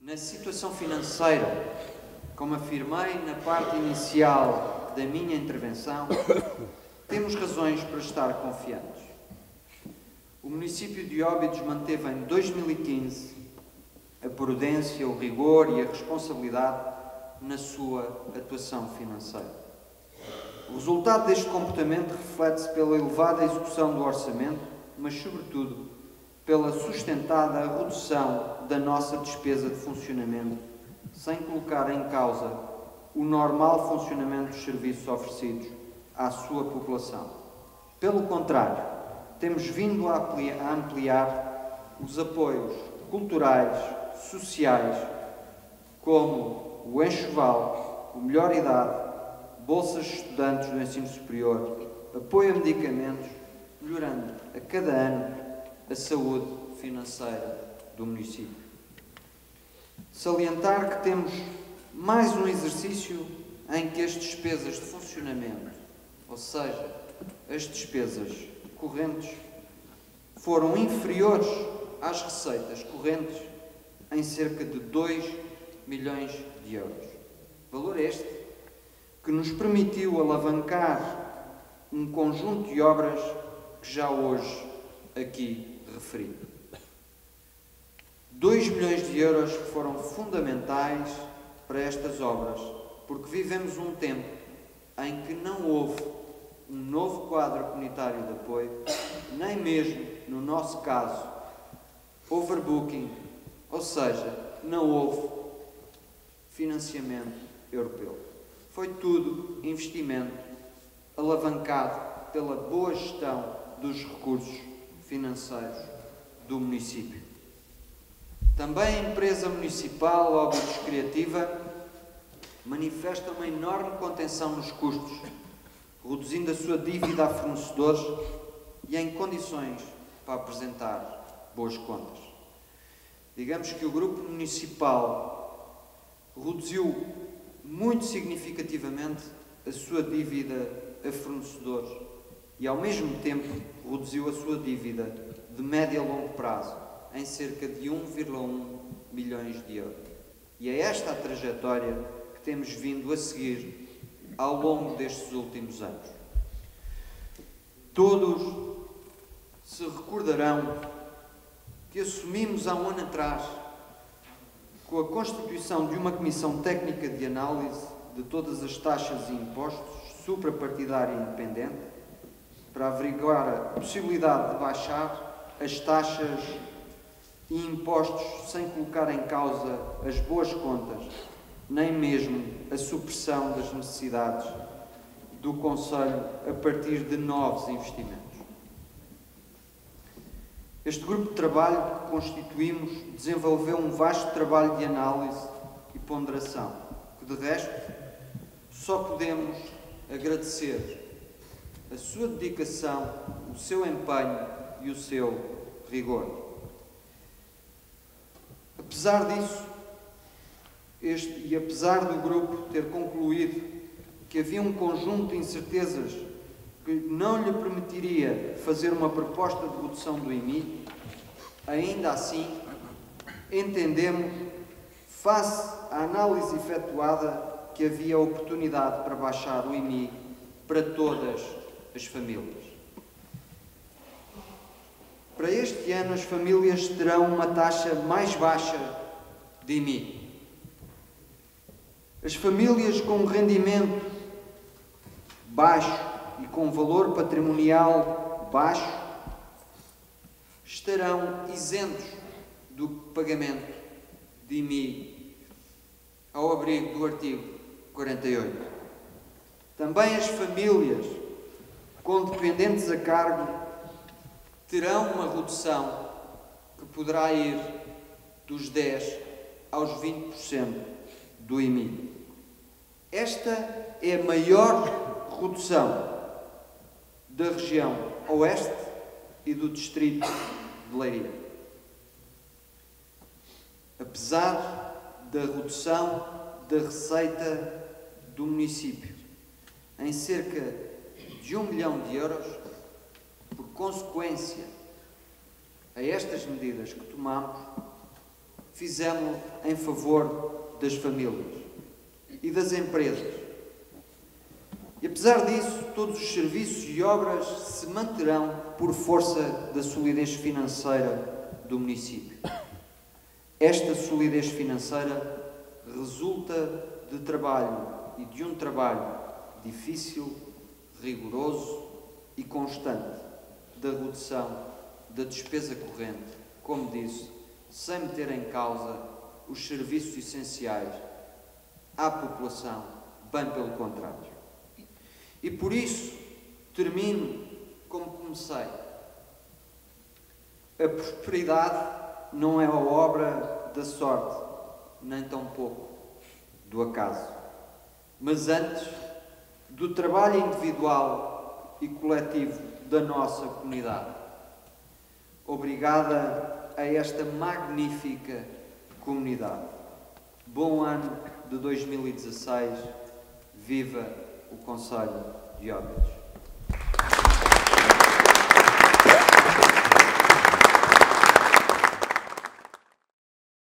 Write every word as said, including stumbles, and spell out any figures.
Na situação financeira, como afirmei na parte inicial da minha intervenção, temos razões para estar confiantes. O município de Óbidos manteve em dois mil e quinze a prudência, o rigor e a responsabilidade na sua atuação financeira. O resultado deste comportamento reflete-se pela elevada execução do orçamento, mas, sobretudo, pela sustentada redução da nossa despesa de funcionamento, sem colocar em causa o normal funcionamento dos serviços oferecidos à sua população. Pelo contrário, temos vindo a ampliar os apoios culturais, sociais, como o enxoval, o melhor idade, bolsas de estudantes do ensino superior, apoio a medicamentos, melhorando a cada ano a saúde financeira do município. Salientar que temos mais um exercício em que as despesas de funcionamento, ou seja, as despesas correntes, foram inferiores às receitas correntes em cerca de dois milhões de euros. Valor este que nos permitiu alavancar um conjunto de obras que já hoje aqui referi. dois milhões de euros que foram fundamentais para estas obras, porque vivemos um tempo em que não houve um novo quadro comunitário de apoio, nem mesmo, no nosso caso, overbooking, ou seja, não houve financiamento europeu. Foi tudo investimento alavancado pela boa gestão dos recursos financeiros do município. Também a empresa municipal Óbidos Criativa manifesta uma enorme contenção nos custos, reduzindo a sua dívida a fornecedores e em condições para apresentar boas contas. Digamos que o grupo municipal reduziu muito significativamente a sua dívida a fornecedores e, ao mesmo tempo, reduziu a sua dívida de médio a longo prazo em cerca de um vírgula um milhões de euros. E é esta a trajetória que temos vindo a seguir ao longo destes últimos anos. Todos se recordarão que assumimos há um ano atrás, com a constituição de uma comissão técnica de análise de todas as taxas e impostos, suprapartidária e independente, para averiguar a possibilidade de baixar as taxas e impostos sem colocar em causa as boas contas, nem mesmo a supressão das necessidades do Conselho a partir de novos investimentos. Este grupo de trabalho que constituímos desenvolveu um vasto trabalho de análise e ponderação, que de resto só podemos agradecer a sua dedicação, o seu empenho e o seu rigor. Apesar disso, este, e apesar do grupo ter concluído que havia um conjunto de incertezas que não lhe permitiria fazer uma proposta de redução do I M I, ainda assim entendemos, face à análise efetuada, que havia oportunidade para baixar o I M I para todas as famílias. Para este ano, as famílias terão uma taxa mais baixa de I M I. As famílias com rendimento baixo e com valor patrimonial baixo estarão isentos do pagamento de I M I ao abrigo do artigo quarenta e oito. Também as famílias com dependentes a cargo terão uma redução que poderá ir dos dez por cento aos vinte por cento do I M I. Esta é a maior redução da região oeste e do distrito de Leiria. Apesar da redução da receita do município em cerca de um milhão de euros, por consequência a estas medidas que tomamos, fizemos em favor das famílias e das empresas. E apesar disso, todos os serviços e obras se manterão por força da solidez financeira do município. Esta solidez financeira resulta de trabalho e de um trabalho difícil, rigoroso e constante da redução da despesa corrente, como disse, sem meter em causa os serviços essenciais à população, bem pelo contrário. E por isso termino como comecei. A prosperidade não é a obra da sorte, nem tampouco do acaso, mas antes do trabalho individual e coletivo da nossa comunidade. Obrigada a esta magnífica comunidade. Bom ano de dois mil e dezasseis. Viva o Concelho de Óbidos.